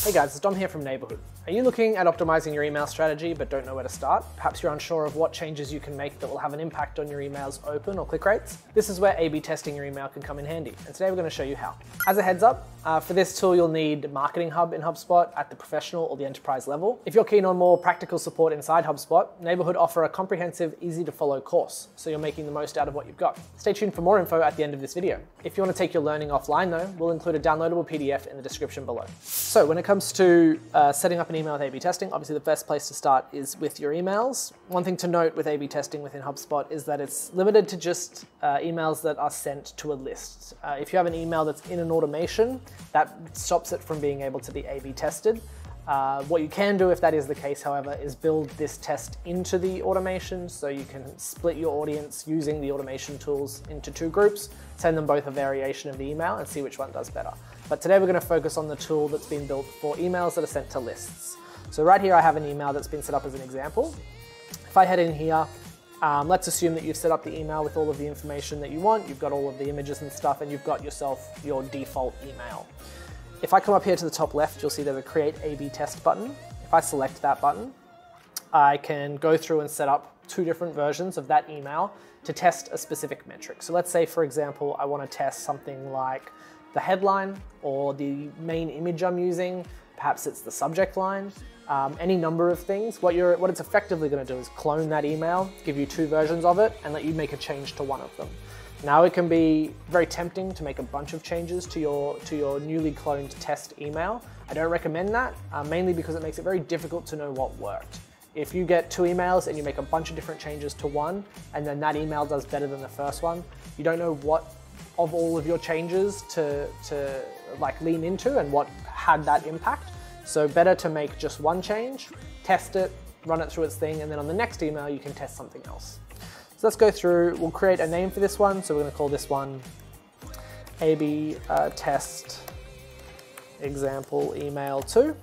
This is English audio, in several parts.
Hey guys, it's Dom here from Neighbourhood. Are you looking at optimizing your email strategy but don't know where to start? Perhaps you're unsure of what changes you can make that will have an impact on your email's open or click rates? This is where A/B testing your email can come in handy, and today we're going to show you how. As a heads up, for this tool you'll need Marketing Hub in HubSpot at the professional or the enterprise level. If you're keen on more practical support inside HubSpot, Neighbourhood offer a comprehensive, easy to follow course, so you're making the most out of what you've got. Stay tuned for more info at the end of this video. If you want to take your learning offline though, we'll include a downloadable PDF in the description below. So when it comes to setting up an email with A/B testing, obviously the best place to start is with your emails. One thing to note with A/B testing within HubSpot is that it's limited to just emails that are sent to a list. If you have an email that's in an automation, that stops it from being able to be A/B tested. What you can do if that is the case, however, is build this test into the automation so you can split your audience using the automation tools into two groups, send them both a variation of the email and see which one does better. But today we're going to focus on the tool that's been built for emails that are sent to lists. So right here I have an email that's been set up as an example. If I head in here, let's assume that you've set up the email with all of the information that you want, you've got all of the images and stuff, and you've got yourself your default email. If I come up here to the top left, you'll see there's a Create A/B Test button. If I select that button, I can go through and set up two different versions of that email to test a specific metric. So let's say, for example, I want to test something like the headline or the main image I'm using. Perhaps it's the subject line, any number of things. What it's effectively going to do is clone that email, give you two versions of it, and let you make a change to one of them. Now it can be very tempting to make a bunch of changes to your newly cloned test email. I don't recommend that, mainly because it makes it very difficult to know what worked. If you get two emails and you make a bunch of different changes to one, and then that email does better than the first one, you don't know what of all of your changes to like lean into and what had that impact. So better to make just one change, test it, run it through its thing, and then on the next email you can test something else. So let's go through, we'll create a name for this one. So we're going to call this one A/B Test Example Email 2.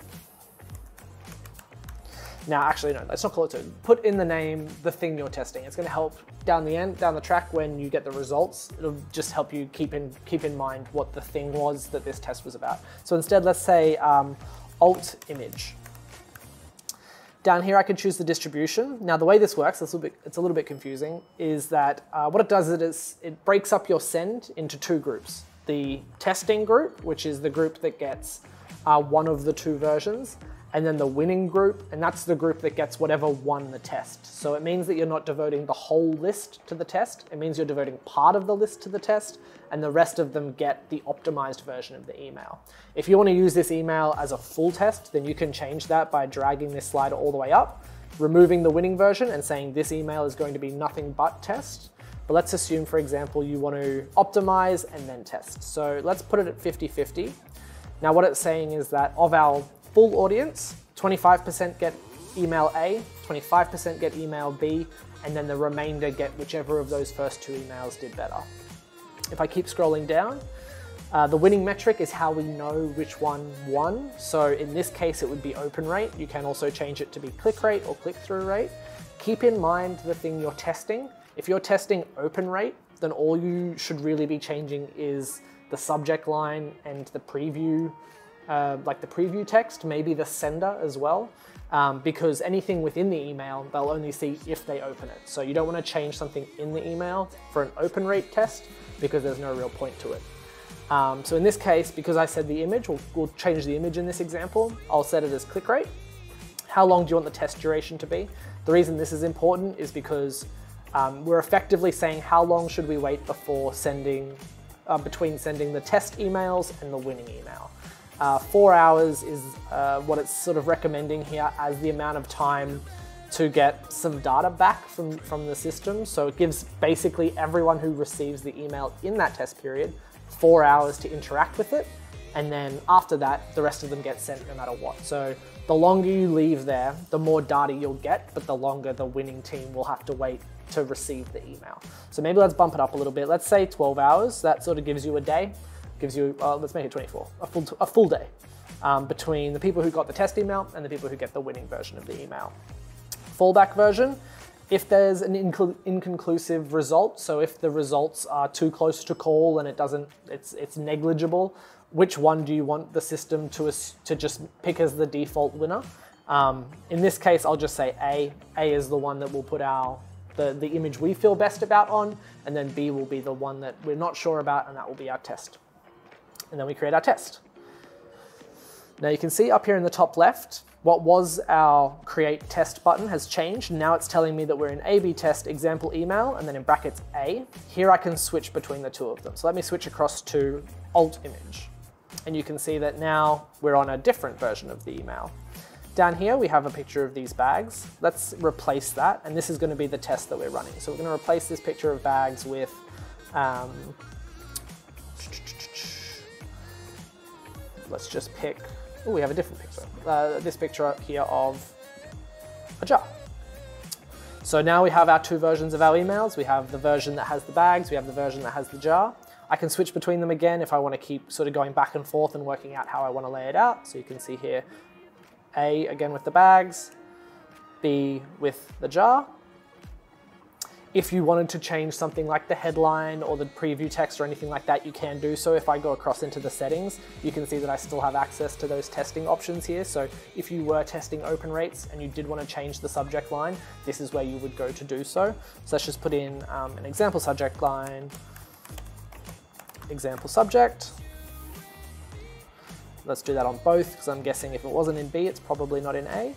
Now, actually, no, let's not call it 2. Put in the name the thing you're testing. It's going to help down the track when you get the results. It'll just help you keep in mind what the thing was that this test was about. So instead, let's say alt image. Down here, I can choose the distribution. Now, the way this works, it's a little bit confusing, is that what it does is it breaks up your send into two groups. The testing group, which is the group that gets one of the two versions, and then the winning group, and that's the group that gets whatever won the test. So it means that you're not devoting the whole list to the test. It means you're devoting part of the list to the test, and the rest of them get the optimized version of the email. If you want to use this email as a full test, then you can change that by dragging this slider all the way up, removing the winning version and saying this email is going to be nothing but test. But let's assume, for example, you want to optimize and then test. So let's put it at 50-50. Now what it's saying is that of our full audience, 25% get email A, 25% get email B, and then the remainder get whichever of those first two emails did better. If I keep scrolling down, the winning metric is how we know which one won. So in this case, it would be open rate. You can also change it to be click rate or click-through rate. Keep in mind the thing you're testing. If you're testing open rate, then all you should really be changing is the subject line and the preview, like the preview text, maybe the sender as well, because anything within the email, they'll only see if they open it. So you don't want to change something in the email for an open rate test because there's no real point to it. So in this case, because I said the image, we'll change the image in this example. I'll set it as click rate. How long do you want the test duration to be? The reason this is important is because we're effectively saying how long should we wait before between sending the test emails and the winning email. 4 hours is what it's sort of recommending here as the amount of time to get some data back from the system. So it gives basically everyone who receives the email in that test period 4 hours to interact with it. And then after that, the rest of them get sent no matter what. So the longer you leave there, the more data you'll get, but the longer the winning team will have to wait to receive the email. So maybe let's bump it up a little bit. Let's say 12 hours. That sort of gives you a day. Gives you, let's make it 24, a full day between the people who got the test email and the people who get the winning version of the email. Fallback version If there's an inconclusive result, so if the results are too close to call and it's negligible, which one do you want the system to just pick as the default winner? In this case, I'll just say A. A is the one that will put the image we feel best about on, and then B will be the one that we're not sure about, and that will be our test. And then we create our test. Now you can see up here in the top left, what was our create test button has changed. Now it's telling me that we're in A/B test example email, and then in brackets A. Here I can switch between the two of them. So let me switch across to alt image. And you can see that now we're on a different version of the email. Down here, we have a picture of these bags. Let's replace that, and this is going to be the test that we're running. So we're going to replace this picture of bags with, let's just pick, oh, we have a different picture. This picture here of a jar. So now we have our two versions of our emails. We have the version that has the bags, we have the version that has the jar. I can switch between them again if I want to keep sort of going back and forth and working out how I want to lay it out. So you can see here, A again with the bags, B with the jar. If you wanted to change something like the headline or the preview text or anything like that, you can do so. If I go across into the settings, you can see that I still have access to those testing options here. So if you were testing open rates and you did want to change the subject line, this is where you would go to do so. So let's just put in an example subject line, example subject. Let's do that on both, because I'm guessing if it wasn't in B, it's probably not in A.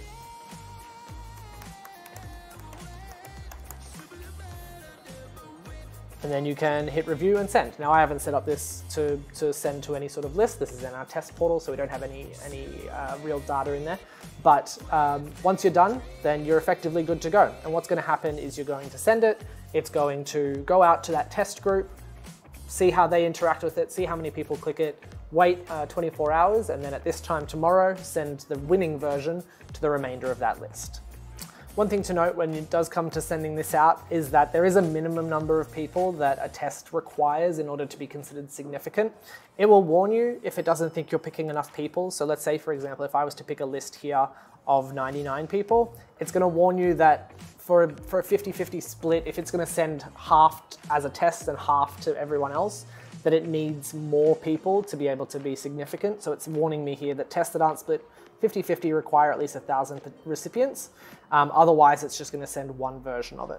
And then you can hit review and send. Now I haven't set up this to send to any sort of list. This is in our test portal, so we don't have any real data in there. But once you're done, then you're effectively good to go. And what's going to happen is you're going to send it. It's going to go out to that test group, see how they interact with it, see how many people click it, wait 24 hours, and then at this time tomorrow, send the winning version to the remainder of that list. One thing to note when it does come to sending this out is that there is a minimum number of people that a test requires in order to be considered significant. It will warn you if it doesn't think you're picking enough people. So let's say, for example, if I was to pick a list here of 99 people, it's going to warn you that for a 50-50 split, if it's going to send half as a test and half to everyone else, that it needs more people to be able to be significant. So it's warning me here that tests that aren't split 50-50 require at least 1,000 recipients. Otherwise, it's just going to send one version of it.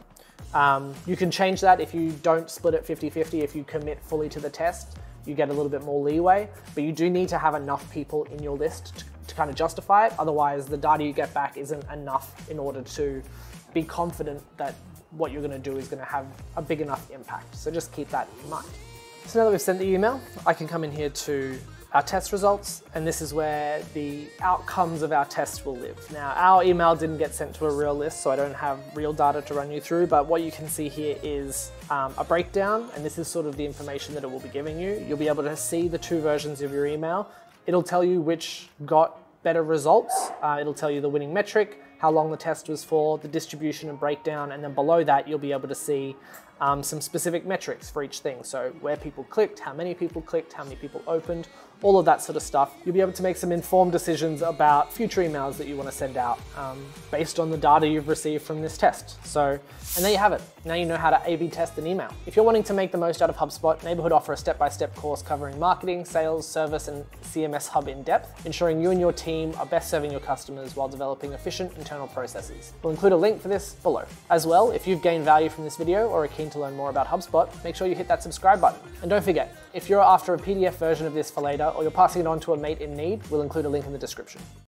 You can change that if you don't split it 50-50. If you commit fully to the test, you get a little bit more leeway, but you do need to have enough people in your list to kind of justify it. Otherwise, the data you get back isn't enough in order to be confident that what you're going to do is going to have a big enough impact. So just keep that in mind. So now that we've sent the email, I can come in here to our test results, and this is where the outcomes of our test will live. Now, our email didn't get sent to a real list, so I don't have real data to run you through, but what you can see here is a breakdown, and this is sort of the information that it will be giving you. You'll be able to see the two versions of your email. It'll tell you which got better results. It'll tell you the winning metric, how long the test was for, the distribution and breakdown, and then below that, you'll be able to see some specific metrics for each thing. So where people clicked, how many people opened, all of that sort of stuff. You'll be able to make some informed decisions about future emails that you want to send out based on the data you've received from this test. So, and there you have it. Now you know how to A/B test an email. If you're wanting to make the most out of HubSpot, Neighbourhood offer a step-by-step course covering marketing, sales, service, and CMS Hub in depth, ensuring you and your team are best serving your customers while developing efficient internal processes. We'll include a link for this below. As well, if you've gained value from this video or are keen to learn more about HubSpot, make sure you hit that subscribe button. And don't forget, if you're after a PDF version of this for later, or you're passing it on to a mate in need, we'll include a link in the description.